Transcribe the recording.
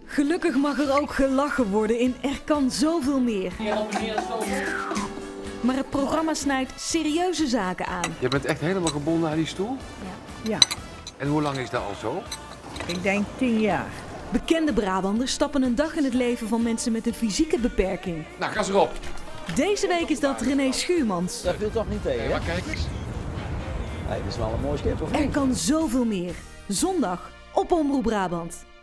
Gelukkig mag er ook gelachen worden in Er kan zoveel meer. Maar het programma snijdt serieuze zaken aan. Je bent echt helemaal gebonden aan die stoel? Ja, En hoe lang is dat al zo? ik denk 10 jaar. Bekende Brabanders stappen een dag in het leven van mensen met een fysieke beperking. Nou, gas erop. Deze week is dat René Schuurmans. Dat viel toch niet tegen, hè? Maar kijk eens. Nee, dit is wel een mooi schip, of niet? Er kan zoveel meer. Zondag op Omroep Brabant.